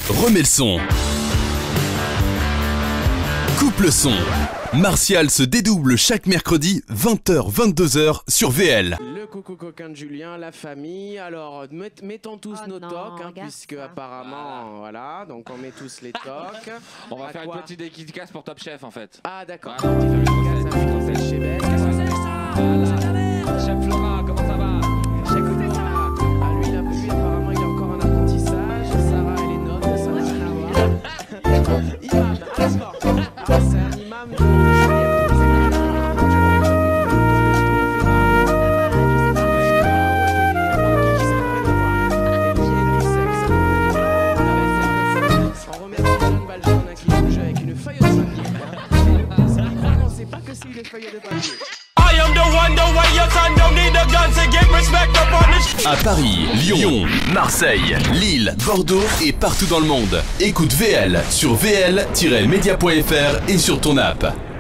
remets le son. Coupe le son. Martial se dédouble chaque mercredi 20h-22h sur VL. Le coucou coquin de Julien, la famille. Alors mettons tous nos tocs, puisque apparemment, voilà, donc on met tous les tocs. On va faire une petite dédicace pour Top Chef en fait. Ah d'accord. Voilà. Chef Flora, comment ça va? Ah lui apparemment il a encore un apprentissage. Sarah elle est note, ça n'a rien à voir. Imam, d'accord. C'est un imam de À Paris, Lyon, Marseille, Lille, Bordeaux et partout dans le monde. Écoute VL sur vl-media.fr et sur ton app.